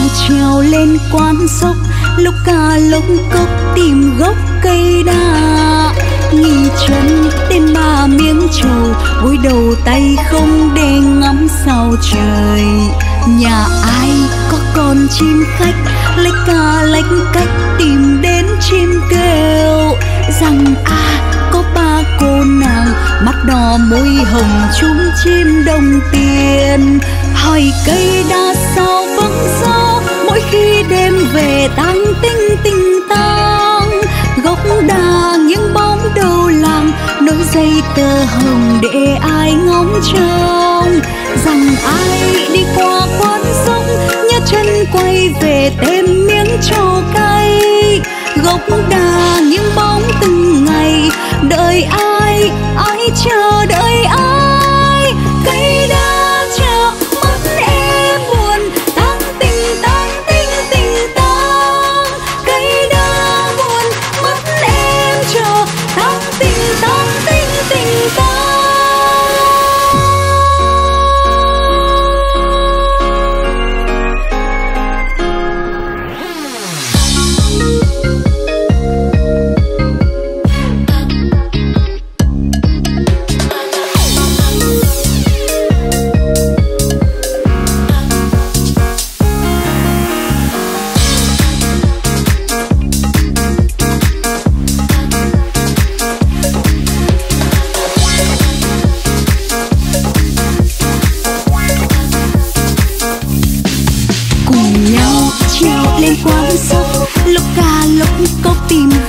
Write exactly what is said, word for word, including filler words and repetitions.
trèo lên quan dốc, lúc ca lúc cốc tìm gốc cây đa. Nghỉ chân đêm ba miếng trầu, gối đầu tay không để ngắm sao trời. Nhà ai có con chim khách, lếch ca lếch cách tìm đến chim kêu rằng a có ba cô nàng mắt đỏ môi hồng trúng chim đồng tiền. Hỏi cây đa sao vắng gió mỗi khi đêm về tang tinh tinh tang. Gốc đa những bóng đầu làng nối dây tơ hồng để ai ngóng trông. Rằng ai đi qua quán sông nhớ chân quay về thêm miếng trầu cay. Gốc đa những bóng từng ngày đợi ai, ai chờ đợi ai. Cây đa chờ mất em buồn tang tình tang tinh tình tang. Cây đa buồn mất em chờ tang tình tang tinh tình tang. Quán sông lúc ca lúc cốc tìm